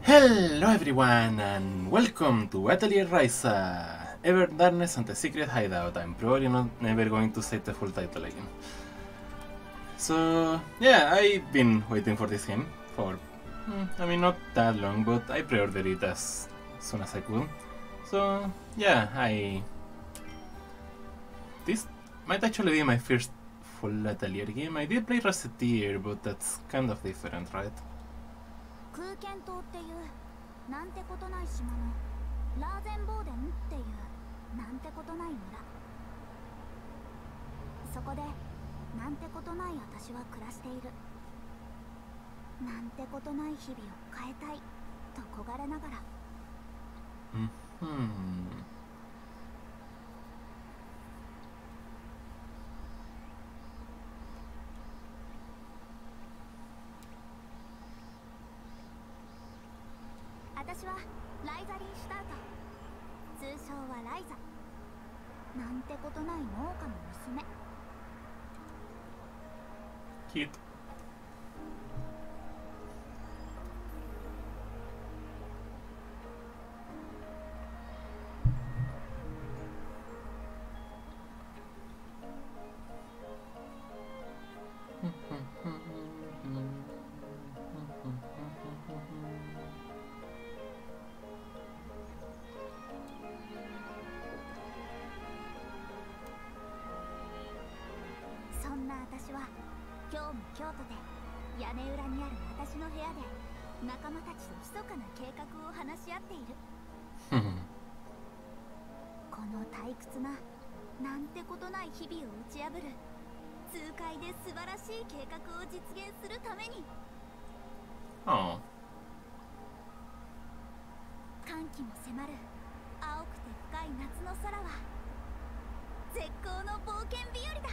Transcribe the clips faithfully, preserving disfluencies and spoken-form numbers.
Hello everyone and welcome to Atelier Ryza, Ever Darkness and the Secret Hideout. I'm probably not never going to say the full title again. So yeah, I've been waiting for this game for, I mean, not that long, but I pre-ordered it as soon as I could. So yeah, I... This might actually be my first full Atelier game. I did play Atelier, but that's kind of different, right? 空間島っていうなんてことない島のラーゼンボーデンっていうなんてことない村、そこでなんてことない私は暮らしている。なんてことない日々を変えたいと焦がれながら。 うんふん。 私はライザリン・シュタート、通称はライザ。なんてことない農家の娘。 キュート。 そんな私は今日も京都で屋根裏にある私の部屋で仲間たちと密かな計画を話し合っている。この退屈ななんてことない日々を打ち破る痛快で素晴らしい計画を実現するために。 ああ。 歓喜も迫る青くて深い夏の空は絶好の冒険日和だ。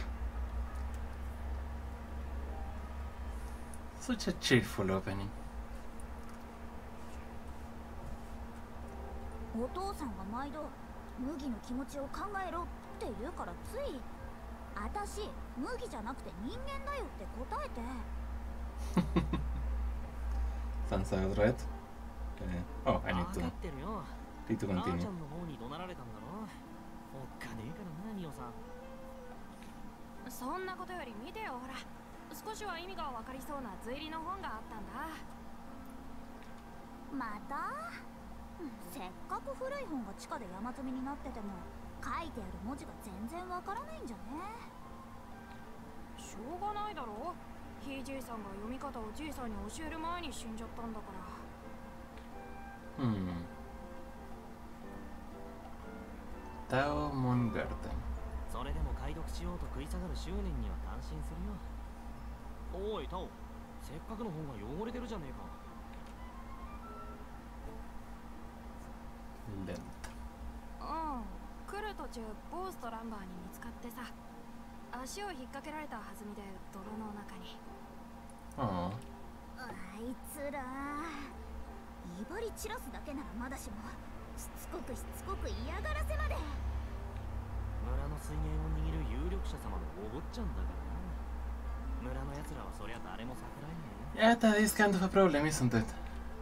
Such a cheerful opening. お父さんが毎度麦の気持ちを考えろって言うからつい、あたし麦じゃなくて人間だよって答えて。 Sounds out right. Uh, oh, I need to need to continue. そんなことより見てよ、ほら。少しは意味が分かりそうな図入りの本があったんだ。 またせっかく古い本が地下で山積みになってても書いてある文字が全然わからないんじゃね。 しょうがないだろ。ひいじいさんが読み方をじいさんに教える前に死んじゃったんだから。 Hmm. Tao Mongarden. それでも解読しようと食い下がる執念には感心するよ。おいタオ、せっかくの本が汚れてるじゃねえか。 Lent. うん、来る途中ボースとランバーに見つかってさ、足を引っ掛けられたはずみで泥の中に。 ああいつら威張り散らすだけならまだしもしつこくしつこく嫌がらせまで。 村の水源を握る有力者様のお坊ちゃんだからな。村の奴らはそりゃ誰も逆らえねえ。 Yeah, that is kind of a problem, isn't it?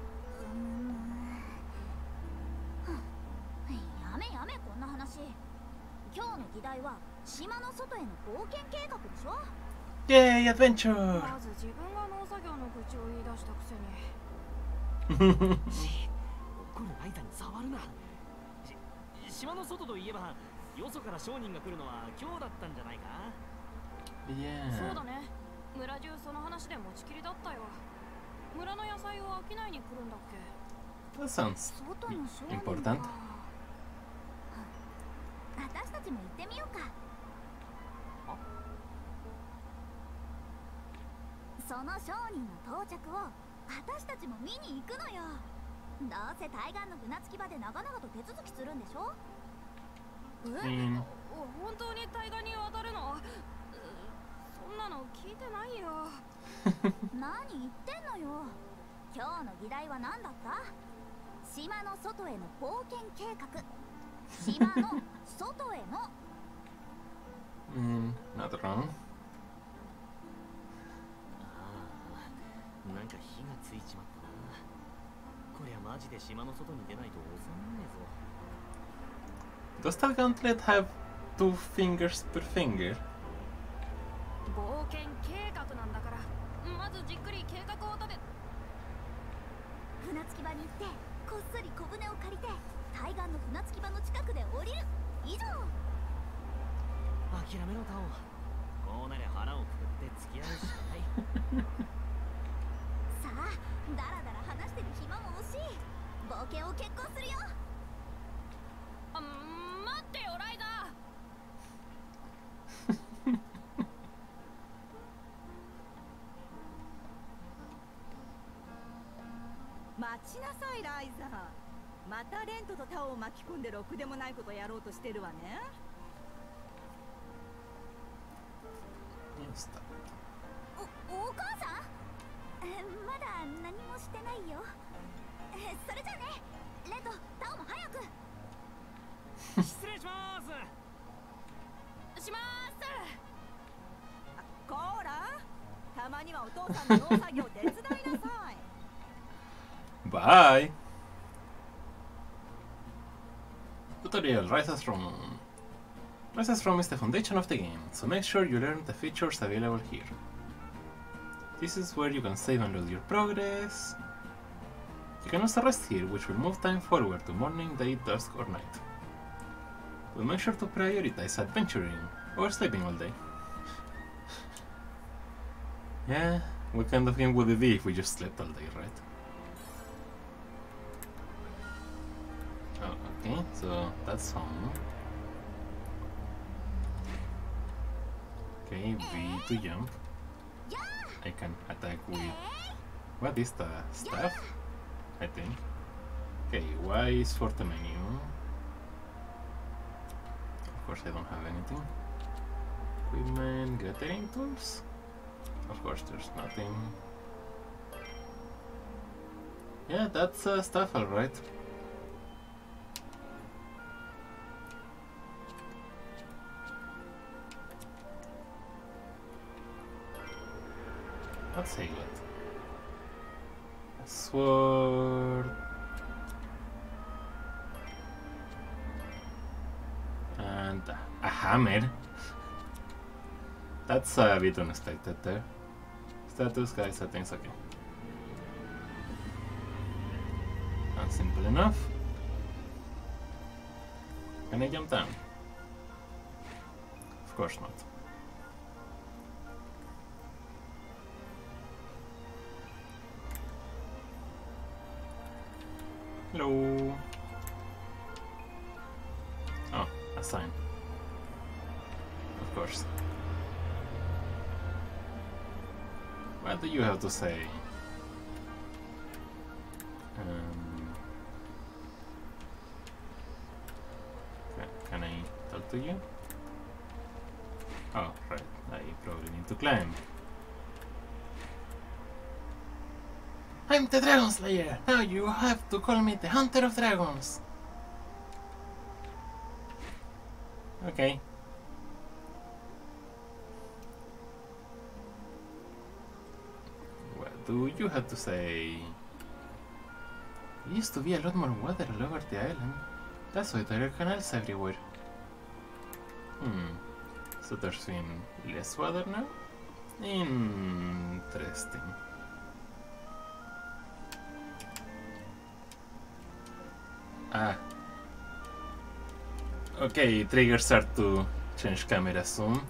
やめやめこんな話。今日の議題は島の外への冒険計画でしょ。 Yay, adventure! まず自分が農作業の愚痴を言い出したくせに。 怒るライザに触るな。し島の外といえばよそから商人が来るのは今日だったんじゃないか。 Yeah. そうだね。村中その話で持ちきりだったよ。村の野菜を商いに来るんだっけ。 That sounds 外の商人 important. か。私たちも行ってみようか。その商人の到着を私たちも見に行くのよ。どうせ対岸の船着き場で長々と手続きするんでしょ。 え、 うん本当に対岸に渡るの？そんなの聞いてないよ。 何言ってんのよ。今日の議題は何だった？島の外への冒険計画。島の外への。 Mm, not wrong. ああ、なんか火がついちまったな。こりゃまマジで島の外に出ないと収まんねえぞ。 Does that gauntlet have two fingers per finger? 冒険計画なんだから、まずじっくり計画を立て。 船着き場に行ってこっそり小舟を借りて対岸の船着き場の近くで降りる。以上。 諦めろタオ。こうなりゃ腹をくくって付き合うしかない。 さあ、だらだら話してる暇も惜しい。冒険を決行するよ。 あ、待ってよライザ待ちなさいライザー。またレントとタオを巻き込んでろくでもないことやろうとしてるわね。 お、お母さん？え、まだ何もしてないよ。え、それじゃね、レント、タオも早く。 失礼します。 しまーす。 こーら、たまにはお父さんの農作業手伝いなさい。 Bye! Tutorial Ryza's ROM. Ryza's ROM is the foundation of the game, so make sure you learn the features available here. This is where you can save and load your progress. You can also rest here, which will move time forward to morning, day, dusk or night. But make sure to prioritize adventuring, or sleeping all day. Yeah, what kind of game would it be if we just slept all day, right? Oh, okay, so that's home. Okay, V to jump. I can attack with... What is the staff? I think. Okay, Y is for the menu. Of course I don't have anything. Equipment, gathering tools? Of course there's nothing. Yeah, that's uh, stuff alright. Let's say what? A sword. And a hammer. That's a bit unexpected there. Status, guys, settings, okay. That's simple enough. Can I jump down? Of course not. Hello. Oh, a sign. Of course. What do you have to say? Um, can, can I talk to you? Oh, right. I probably need to climb. I'm the Dragon Slayer! Now you have to call me the Hunter of Dragons! Okay. What do you have to say? There used to be a lot more water all over the island. That's why there are canals everywhere. Hmm. So there's been less water now? Interesting. Ah. Okay, triggers are to change camera zoom.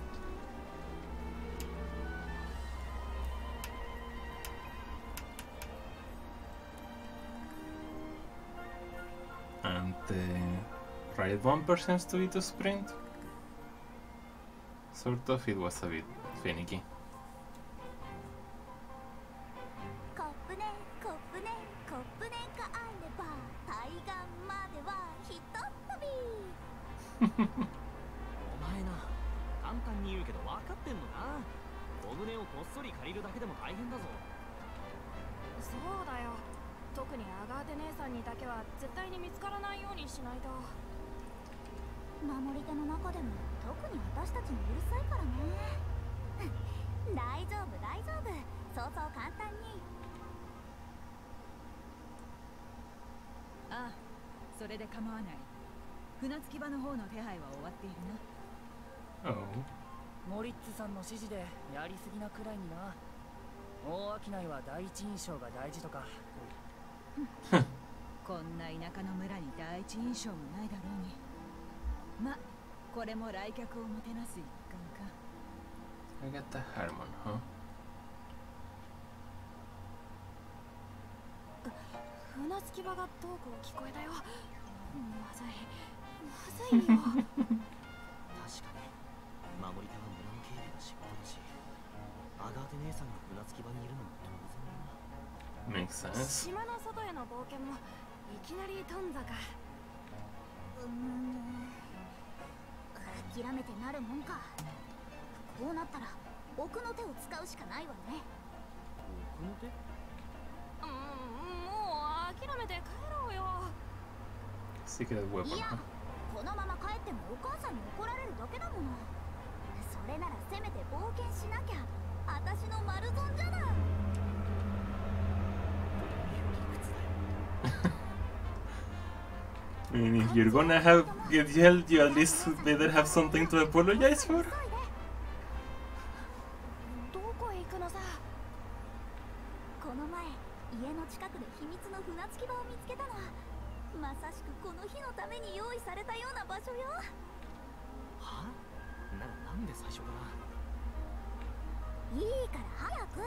And the right bumper seems to be to sprint. Sort of, it was a bit finicky. コップねコップねコップねがあれば対岸まではひとっ飛び。 お前な、簡単に言うけど分かってんのか？小舟をこっそり借りるだけでも大変だぞ。 そうだよ。特にアガーテ姉さんにだけは絶対に見つからないようにしないと。 守り手の中でも特に私たちにうるさいからね。大丈夫大丈夫、そうそう簡単に。 それで構わない。船着き場の方の手配は終わっているな。 Oh. モリッツさんの指示でやりすぎなくらいにな。大商いは第一印象が大事とか。 こんな田舎の村に第一印象もないだろうに。ま、これも来客をもてなす一環か。 I got the harmon, huh? 船着き場がどうこう聞こえたよ。まずいまずいよ。 確かに守り手は村の警備が仕事だし、アガーテ姉さんが船着き場にいるのも当然だな。 Makes sense. 島の外への冒険もいきなり頓挫か。 うーん、諦めてなるもんか。こうなったら奥の手を使うしかないわね。 奥の手？ うん、もう諦めて帰ろうよ。 Secret weapon, いや、 huh? このまま帰ってもお母さんに怒られるだけだもの。それならせめて冒険しなきゃ。私の丸損じゃない。 I mean, if you're gonna have get yelled, you at least better have something to apologize for. どこへ行くのさ。 この前家の近くで秘密の船着き場を見つけたの。まさしくこの日のために用意されたような場所よ。 は？ならなんで最初から？ いいから早く。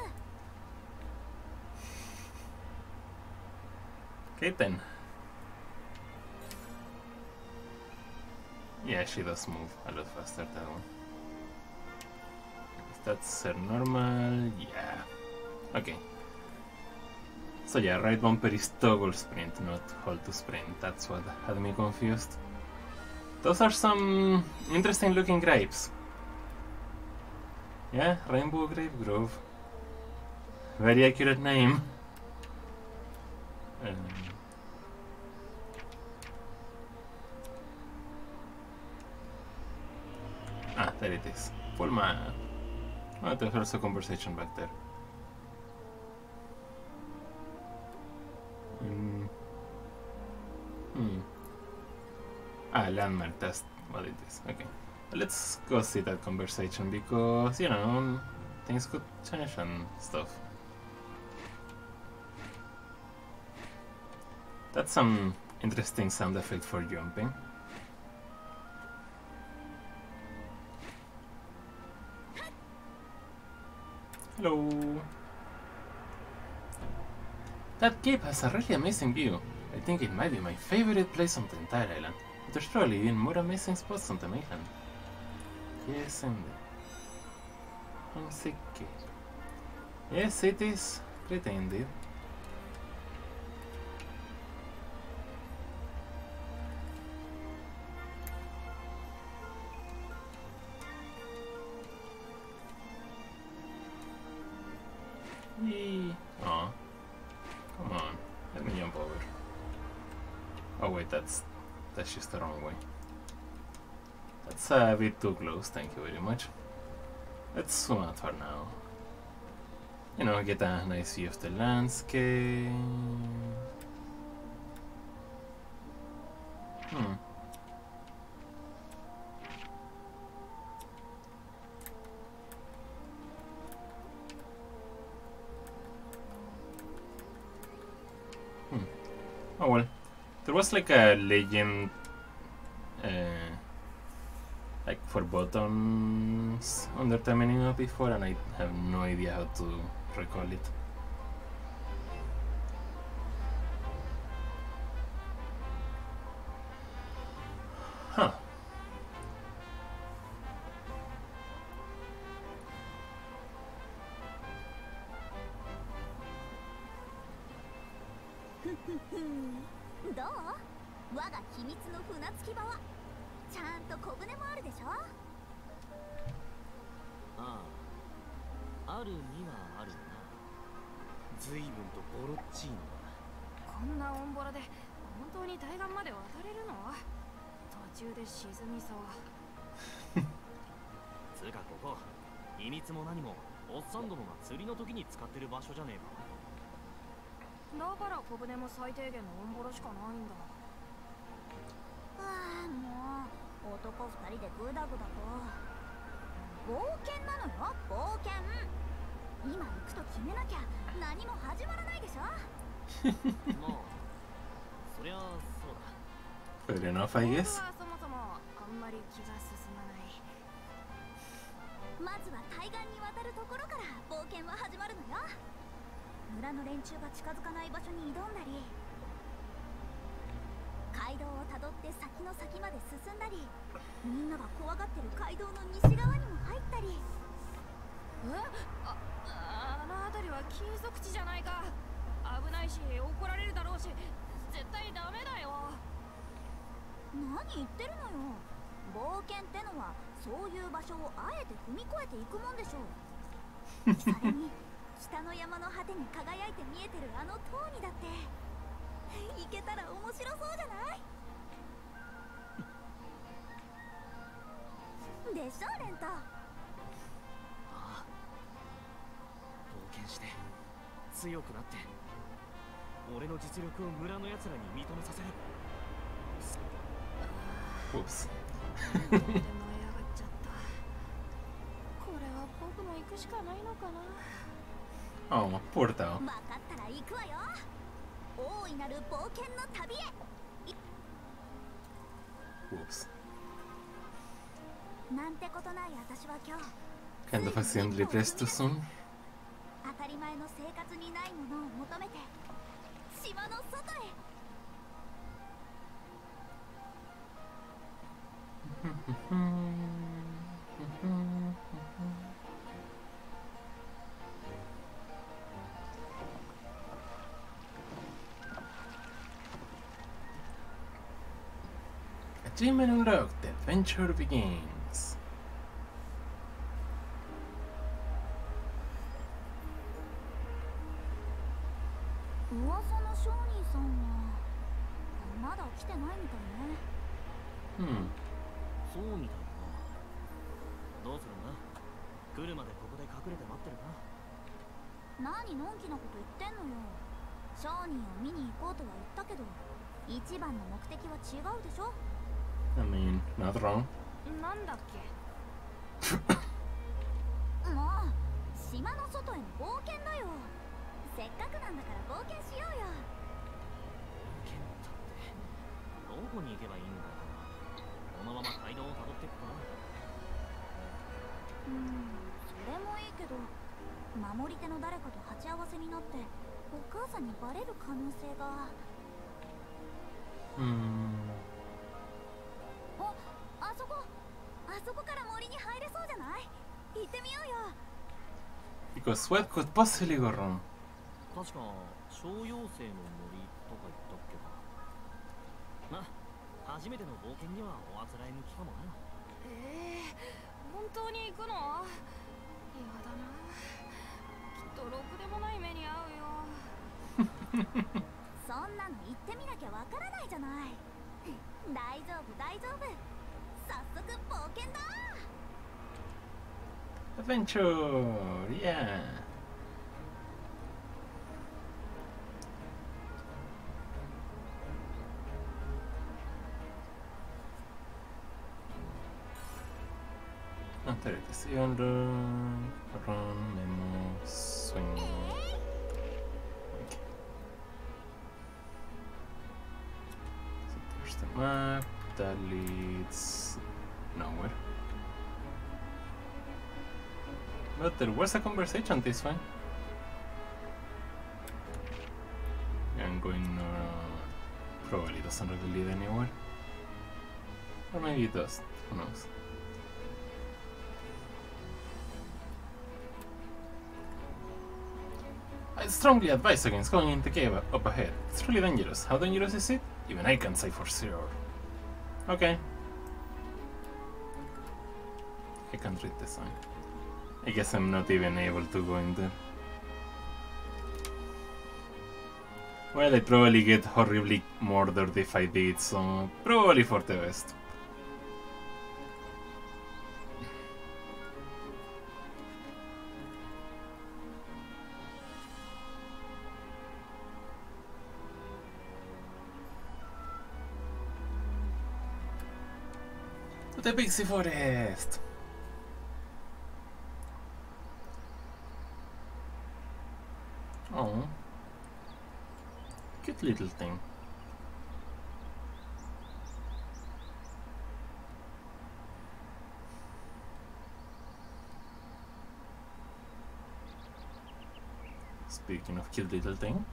Okay then. Yeah, she does move a lot faster, that one. That's her normal, yeah. Okay. So yeah, right bumper is toggle sprint, not hold to sprint. That's what had me confused. Those are some interesting looking grapes. Yeah, Rainbow Grape Grove. Very accurate name. Um, ah, there it is. Full map. Oh, there's also conversation back there. Mm. Hmm. Ah, landmark, that's what it is. Okay. Let's go see that conversation because, you know, things could change and stuff. That's some interesting sound effect for jumping. Hello. That cave has a really amazing view. I think it might be my favorite place on the entire island. But there's probably even more amazing spots on the mainland. Yes, indeed. Homesick cave. Yes, it is. Pretty indeed. Yee. Aw. Come on. Let me jump over. Oh wait, that's that's just the wrong way. That's a bit too close, thank you very much. Let's zoom out for now. You know, get a nice view of the landscape. Hmm. Hmm. Oh well. There was like a legend uh, like for buttons under the menu before, and I have no idea how to recall it. Huh. どう？我が秘密の船着き場はちゃんと小舟もあるでしょ。 ああ、あるにはあるな。随分とボロッチーノだ。 こんなオンボロで本当に対岸まで渡れるの？途中で沈みそう。 つうかここ、秘密も何もおっさんどもが釣りの時に使ってる場所じゃねえか。 だから小舟も最低限のオンボロしかないんだ。 ああ、もう男二人でグダグダと。冒険なのよ、冒険。今行くと決めなきゃ何も始まらないでしょ。 まあそりゃそうだ。 Fair enough, I 僕 guess. はそもそもあんまり気が進まない。 まずは対岸に渡るところから冒険は始まるのよ。村の連中が近づかない場所に挑んだり、街道をたどって先の先まで進んだり、みんなが怖がってる街道の西側にも入ったり。 えああの辺りは禁足地じゃないか。危ないし怒られるだろうし絶対ダメだよ。 何言ってるのよ。冒険ってのはそういう場所をあえて踏み越えていくもんでしょう。それに北の山の果てに輝いて見えてるあの塔にだって行けたら面白そうじゃないでしょ、レント。 ああ、冒険して強くなって俺の実力を村の奴らに認めさせる。 Oops. でもやがっちゃった。これは僕も行くしかないのかな。 Oh, poor Tao. 分かったら行くわよ。大いなる冒険の旅へ。 Oops. なんてことない私は今日 Kind of accidentally pressed too soon. 当たり前の生活にないものを求めて島の外へ。 Achievement unlocked. The adventure begins. 噂の商人さんはまだ来てないみたいね。 Hmm. そうみたいだな。どうするんだ。来るまでここで隠れて待ってるか。 何のんきなこと言ってんのよ。商人を見に行こうとは言ったけど一番の目的は違うでしょ。 I mean, not wrong. なんだっけ。 もう島の外への冒険だよ。せっかくなんだから冒険しようよ。 冒険だってどこに行けばいいんだ。このまま街道をたどっていくか。 うん、それもいいけど守り手の誰かと鉢合わせになってお母さんにバレる可能性が。 Hmm. あ、あそこあそこから森に入れそうじゃない？行ってみようよ。 Because what could possibly go wrong? 確か小妖精の森とか言ったっけか。まあ初めての冒険にはおあつらい向きかもな。 ええー、本当に行くの？やだな。きっとろくでもない目に遭うよ。 そんなの行ってみなきゃわからないじゃない。大丈夫大丈夫。早速冒険だ。 Adventure! Yeah! Ah, there it is. And run, run, memo, swing. Okay. So there's the map that leads nowhere. But there was a conversation this way. I'm going uh, probably doesn't really lead anywhere. Or maybe it does, who knows. I strongly advise against going into the cave up ahead. It's really dangerous. How dangerous is it? Even I can't say for sure. Okay. I can't read the sign. I guess I'm not even able to go in there. Well, I'd probably get horribly murdered if I did, so probably for the best. the Pixie Forest! Oh. Cute little thing. Speaking of cute little thing.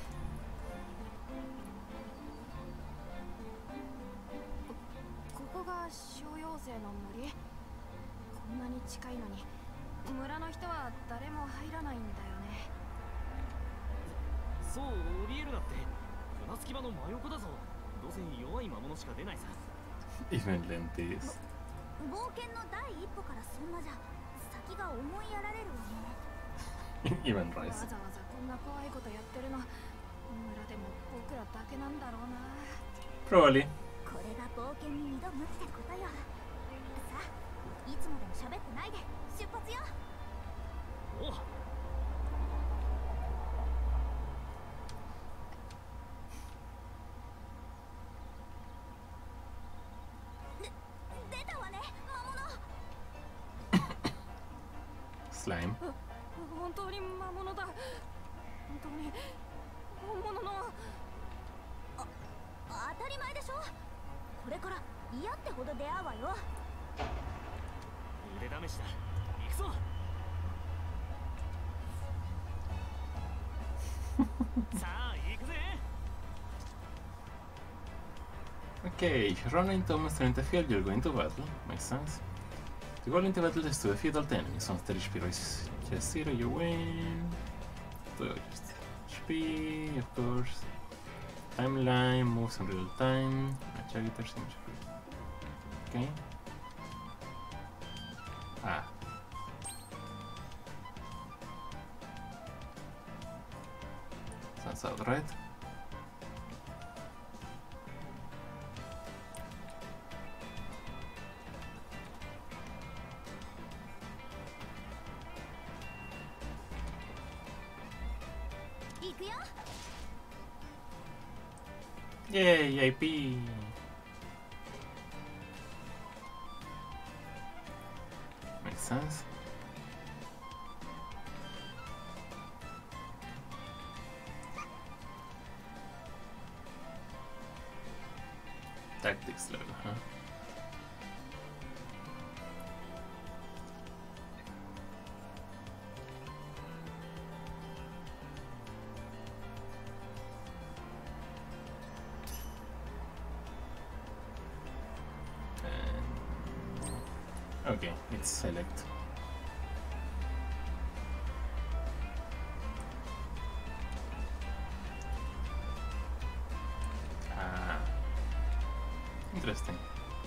Even lentis. 冒険の第一歩からそんなじゃ先が思いやられるわね。 Even Ryza. わざわざこんな怖いことやってるの村でも僕らだけなんだろうな。 Probably. これが冒険に挑むってことよ。さあ、いつまでも喋ってないで出発よ。 おう。 出たわね、魔物。 Slime. 本当に魔物だ。本当に本物の。 あ、当たり前でしょ。これから嫌ってほど出会うわよ。 腕試しだ。行くぞ。さあ行くぜ。 Okay, if you run into a monster in the field, you'll go into battle. Makes sense. The goal in the battle is to defeat all the enemies. Once the H P reaches just zero, you win. So just H P, of course. Timeline, moves in real time. Matcha guitars, okay. Ah. Sounds out right. Yay, I P! Makes sense. Tactics level, huh? Okay, it's select. Ah, interesting.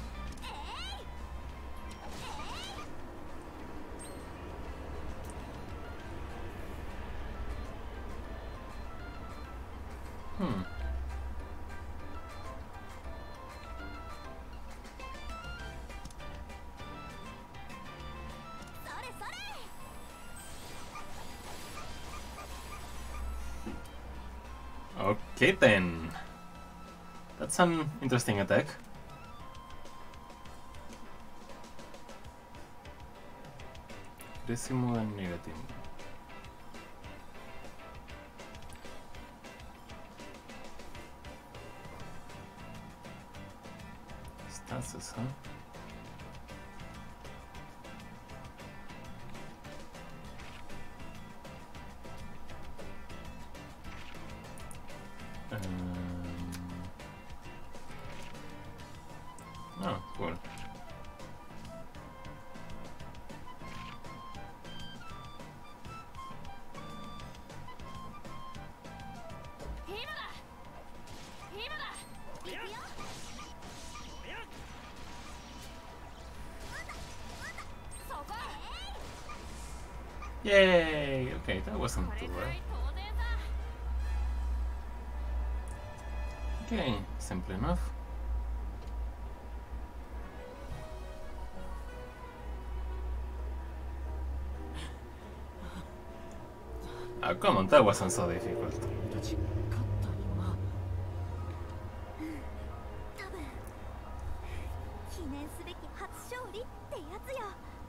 Hmm. Okay then. That's an interesting attack. Decimo and negative. Stances, huh? Oh, cool. Yay! Okay, that wasn't too bad. Okay, simple enough. Oh, come on, that wasn't so difficult. 多分気記念すべき初勝利ってやつよ。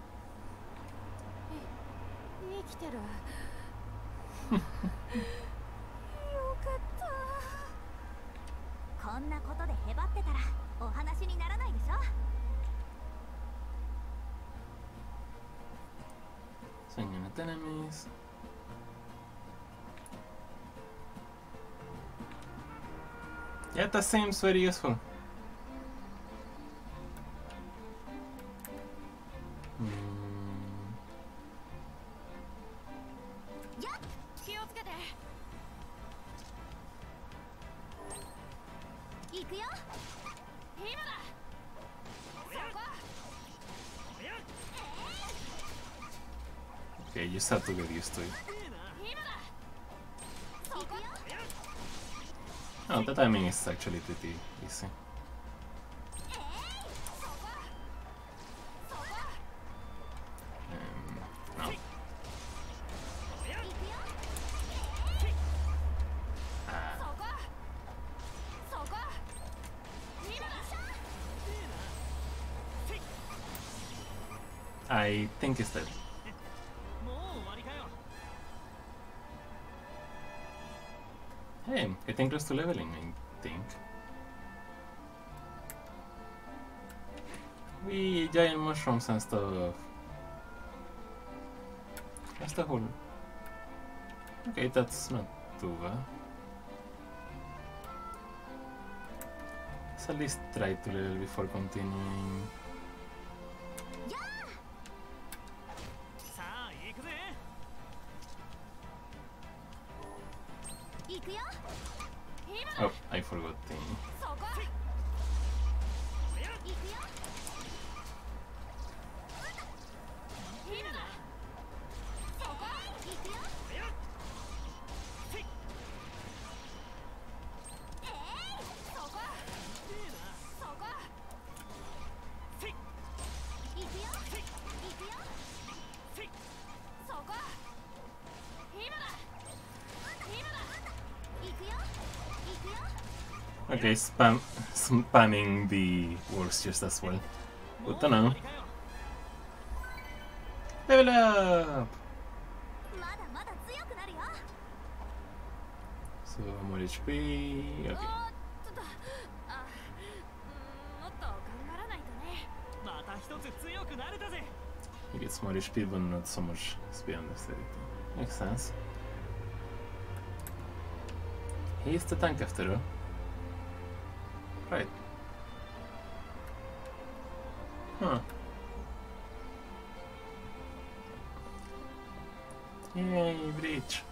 生きてる。よかった。 こんなことでへばってたらお話にならないでしょ。 Swinging at enemies. Yeah, that seems very useful. Hmm. 気をつけて。 行くよ。 今だ。そこ。 Okay, you just have to get used to it. 今だ。そこ。 Oh, the timing is actually pretty easy. そこ。そこ。 Um, no. 行くよ。 Ah, そこ。そこ。今だ。 I think it's dead. もう終わりかよ。 Hey, getting close to leveling, I think. We giant mushrooms and stuff. That's the whole. Okay, that's not too bad. Let's at least try to level before continuing. さあ行くぜ。 行くよ。 今だ。 Oh, I forgot the. そこ。 行くよ。 今だ。そこ。 行くよ。 えい。そこ。そこ。 行くよ。行くよ。 そこ。今だ。今だ。 行くよ。行くよ。 Okay, spam spamming the works just as well. もう Good 終 to わ know. りかよ。 Level up! まだまだ強くなるよ。 So more H P. お Okay. ーっと。あ、うん、もっと頑張らないとね。 また一つ強くなれたぜ。 He gets more H P, but not so much speed and dexterity. Makes sense. He's the tank after all. Right. Huh. Yay, bridge.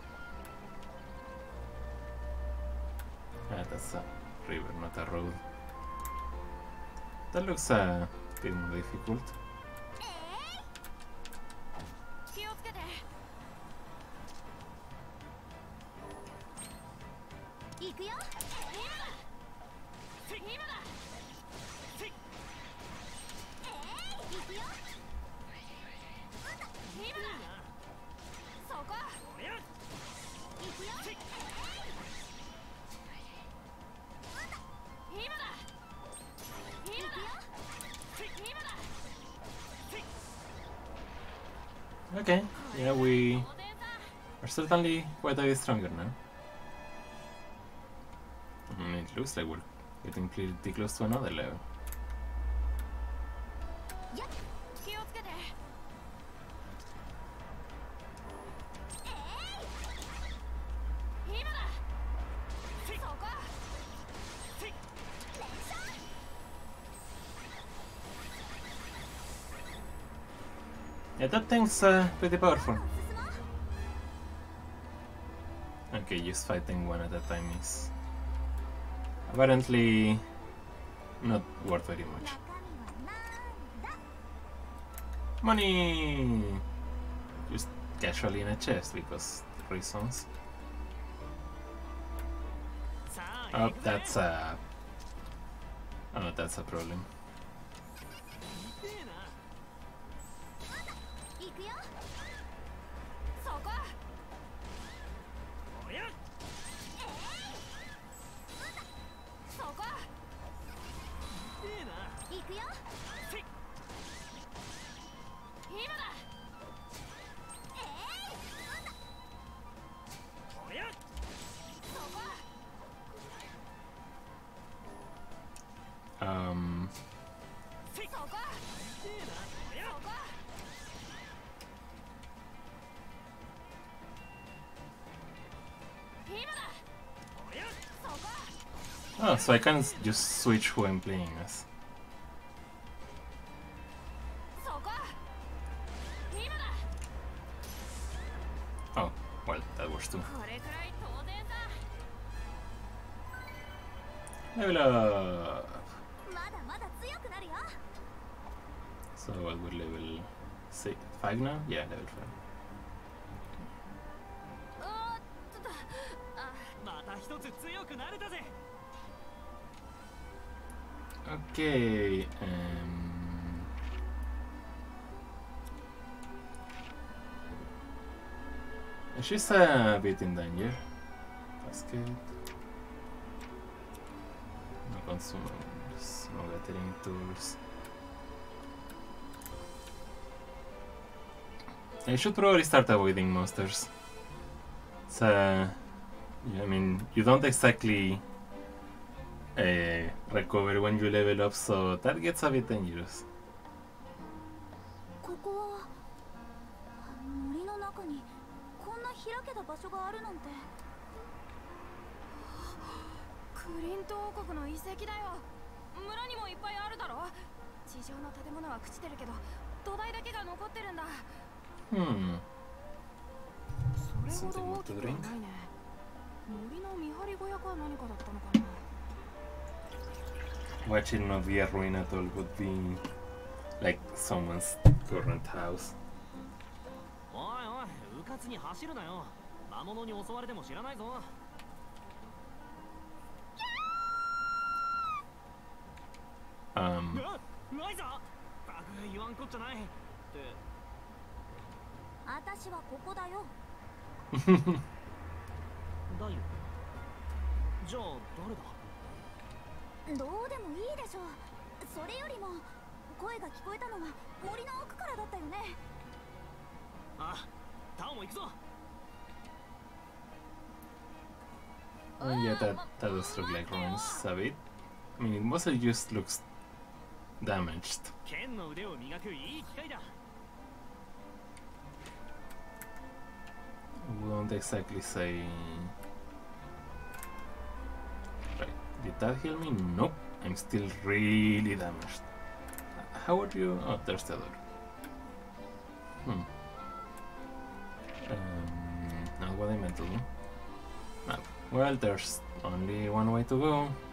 Ah, that's a river, not a road. That looks a bit more difficult. 気をつけて。 行くよ。 今だ。今だ。 行くよ。 今だ。そこ。 行くよ。 今だ。今だ。今だ。 Okay, yeah, we 当然さ。 are certainly quite a bit stronger now. Mm, it looks like we're getting pretty close to another level. 気をつけて。 今だ。そこ。 Yeah, that thing's uh, pretty powerful. 進もう。 Okay, just fighting one at a time is apparently not worth very much. 中身はなんだ。 Money! Just casually in a chest because reasons. さあ Oh, 行くぜ。 that's a... Oh, that's a problem. 痛えな。 行くよ。 そこ。 おや。 そこ。 痛えな。 行くよ。 今だ。 えい、なんだ。 おやそこ。 Um, そこ。そこ。今だ。 おやそこ。 oh, so I can just switch who I'm playing as. そこ。今だ。 Oh, well, that works too. これくらい当然さ。 Level up! まだまだ強くなるよ。 So what would level six, five now? Yeah, level five. うーちょっと。あ。 また一つ強くなれたぜ Okay, um... she's a bit in danger. That's good. No consumables, no gathering tools. I should probably start avoiding monsters. It's, uh, yeah, I mean, you don't exactly uh, recover when you level up, so that gets a bit dangerous. ここは森の中にこんな開けた場所があるなんて。 クリント王国の遺跡だよ。村にもいっぱいあるだろ。地上の建物は朽ちてるけど土台だけが残ってるんだ。 Hmm. それほど大きくはないね。森の見張り小屋か何かだったのかな。 Watching not be a ruin at all would be like someone's current house. おいおい、うかつに走るなよ。魔物に襲われても知らないぞ。 Um, あ、ライザー。バカ言わんこっちゃない。って。 私はここだよ。 だよ。じゃあ誰だ。 どうでもいいでしょう。それよりも声が聞こえたのは森の奥からだったよね。 あ、タオも行くぞ。 oh yeah, that, that does look like ruins a bit. I mean, it mostly just looks damaged. 剣の腕を磨くいい機会だ。 Won't exactly say. Right, did that heal me? Nope, I'm still really damaged. How are you? Oh, there's the door. Hmm. Um, not what I meant to do. Ah, well, there's only one way to go.